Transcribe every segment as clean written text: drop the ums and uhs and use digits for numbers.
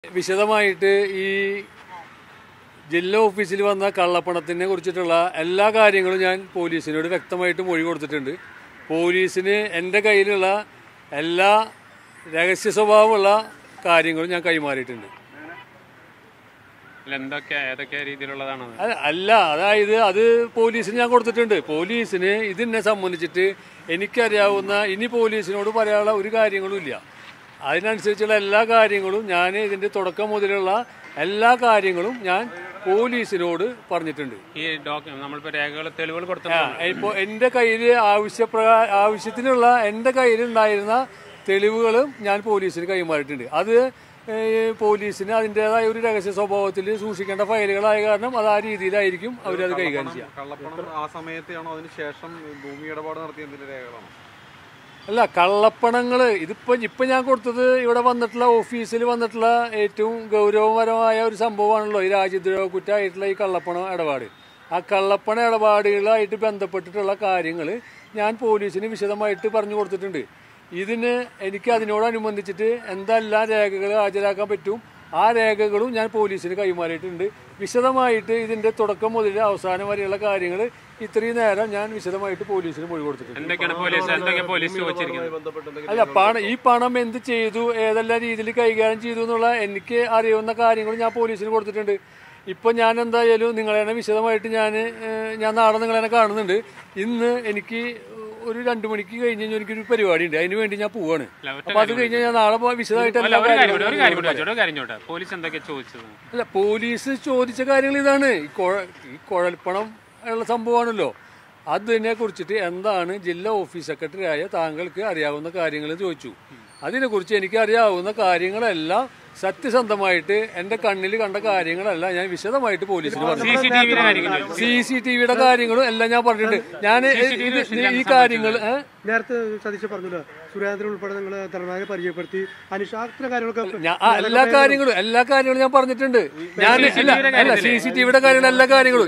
വിശദമായിട്ട് ഈ ജില്ലാ ഓഫീസിൽ വന്ന കള്ളപ്പണത്തിനെ കുറിച്ചിട്ടുള്ള എല്ലാ കാര്യങ്ങളും ഞാൻ പോലീസിനോട് വ്യക്തമായിട്ട് മൊഴി കൊടുത്തിട്ടുണ്ട്. പോലീസിന് എൻ്റെ കയ്യിലുള്ള എല്ലാ രഹസ്യ സ്വഭാവമുള്ള കാര്യങ്ങളും ഞാൻ കൈമാറിയിട്ടുണ്ട്. ഏതൊക്കെ രീതിയിലുള്ളതാണ്? അല്ല, അതായത് അത് പോലീസിന് ഞാൻ കൊടുത്തിട്ടുണ്ട്. പോലീസിന് ഇതിനെ സംബന്ധിച്ചിട്ട് എനിക്കറിയാവുന്ന ഇനി പോലീസിനോട് പറയാനുള്ള ഒരു കാര്യങ്ങളും ഇല്ല. അതിനനുസരിച്ചുള്ള എല്ലാ കാര്യങ്ങളും ഞാൻ ഇതിൻ്റെ തുടക്കം മുതലുള്ള എല്ലാ കാര്യങ്ങളും ഞാൻ പോലീസിനോട് പറഞ്ഞിട്ടുണ്ട്. ഈ നമ്മളിപ്പോൾ രേഖകൾ തെളിവുകൾ കൊടുത്ത ഇപ്പോൾ എൻ്റെ കയ്യിൽ ആവശ്യത്തിനുള്ള എൻ്റെ കയ്യിലുണ്ടായിരുന്ന തെളിവുകളും ഞാൻ പോലീസിന് കൈമാറിയിട്ടുണ്ട്. അത് പോലീസിന് അതിൻ്റെതായ ഒരു രഹസ്യ സ്വഭാവത്തിൽ സൂക്ഷിക്കേണ്ട ഫയലുകളായ കാരണം അത് ആ രീതിയിലായിരിക്കും അവരത് കൈകാര്യം ചെയ്യുക. കള്ളപ്പണം ആ സമയത്താണോ അതിന് ശേഷം ഭൂമി ഇടപാട് നടത്തിയതിന്റെ രേഖകളാണോ? അല്ല, കള്ളപ്പണങ്ങൾ ഇപ്പം ഞാൻ കൊടുത്തത് ഇവിടെ വന്നിട്ടുള്ള ഓഫീസിൽ വന്നിട്ടുള്ള ഏറ്റവും ഗൗരവപരമായ ഒരു സംഭവമാണല്ലോ ഈ രാജ്യദ്രോഹ കുറ്റമായിട്ടുള്ള ഈ കള്ളപ്പണം ഇടപാട്. ആ കള്ളപ്പണ ഇടപാടുകളായിട്ട് ബന്ധപ്പെട്ടിട്ടുള്ള കാര്യങ്ങൾ ഞാൻ പോലീസിന് വിശദമായിട്ട് പറഞ്ഞു കൊടുത്തിട്ടുണ്ട്. ഇതിന് എനിക്ക് അതിനോടനുബന്ധിച്ചിട്ട് എന്തെല്ലാം രേഖകൾ ഹാജരാക്കാൻ പറ്റും ആ രേഖകളും ഞാൻ പോലീസിന് കൈമാറിയിട്ടുണ്ട്. വിശദമായിട്ട് ഇതിൻ്റെ തുടക്കം മുതൽ അവസാനം വരെയുള്ള കാര്യങ്ങൾ ഇത്രയും നേരം ഞാൻ വിശദമായിട്ട് പോലീസിന് മൊഴി കൊടുത്തിട്ടുണ്ട്. അല്ല, ഈ പണം എന്ത് ചെയ്തു, ഏതെല്ലാം രീതിയിൽ കൈകാര്യം ചെയ്തു എന്നുള്ള എനിക്ക് അറിയാവുന്ന കാര്യങ്ങൾ ഞാൻ പോലീസിന് കൊടുത്തിട്ടുണ്ട്. ഇപ്പം ഞാൻ എന്തായാലും നിങ്ങളെന്നെ വിശദമായിട്ട് ഞാൻ നാളെ നിങ്ങളെന്നെ കാണുന്നുണ്ട്. ഇന്ന് എനിക്ക് ഒരു 2 മണിക്ക് കഴിഞ്ഞ് കഴിഞ്ഞാൽ എനിക്കൊരു പരിപാടി ഉണ്ട്, അതിന് വേണ്ടി ഞാൻ പോവാണ്. അപ്പൊ അത് കഴിഞ്ഞാൽ ഞാൻ നാളെ വിശദമായിട്ട് അല്ല, പോലീസ് ചോദിച്ച കാര്യങ്ങൾ ഇതാണ്. ഈ കുഴൽപ്പണം ഉള്ള സംഭവമാണല്ലോ, അതിനെ കുറിച്ചിട്ട് എന്താണ് ജില്ലാ ഓഫീസ് സെക്രട്ടറി ആയ താങ്കൾക്ക് അറിയാവുന്ന കാര്യങ്ങൾ ചോദിച്ചു. അതിനെക്കുറിച്ച് എനിക്ക് അറിയാവുന്ന കാര്യങ്ങളെല്ലാം സത്യസന്ധമായിട്ട് എൻ്റെ കണ്ണിൽ കണ്ട കാര്യങ്ങളല്ല ഞാൻ വിശദമായിട്ട് പോലീസിന് പറഞ്ഞു. CCTVയുടെ കാര്യങ്ങളും എല്ലാം ഞാൻ പറഞ്ഞിട്ടുണ്ട്. ഞാൻ ഈ കാര്യങ്ങൾ നേരത്തെ സതീശ് പറഞ്ഞല്ലോ, സുരേന്ദ്രൻ ഉൾപ്പെടെ നിങ്ങൾ ധർമ്മയെ പരിചയപ്പെടുത്തി എല്ലാ കാര്യങ്ങളും ഞാൻ പറഞ്ഞിട്ടുണ്ട്. അല്ല CCTVയുടെ കാര്യങ്ങൾ എല്ലാ കാര്യങ്ങളും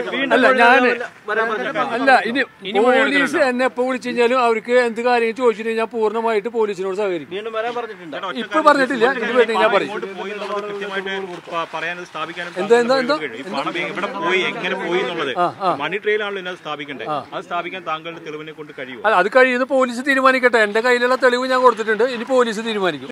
ഇനി പോലീസ് എന്നെ എപ്പോ വിളിച്ചു കഴിഞ്ഞാലും അവർക്ക് എന്ത് കാര്യം ചോദിച്ചിട്ട് ഞാൻ പൂർണ്ണമായിട്ട് പോലീസിനോട് സഹകരിക്കും. ഇപ്പൊ പറഞ്ഞിട്ടില്ല, ഇത് വേണ്ടി ഞാൻ പറയും. അത് കഴിയുന്ന പോലീസ് തീരുമാനിക്കട്ടെ. എന്റെ കയ്യിലുള്ള തെളിവ് ഞാൻ കൊടുത്തിട്ടുണ്ട്, ഇനി പോലീസ് തീരുമാനിക്കും.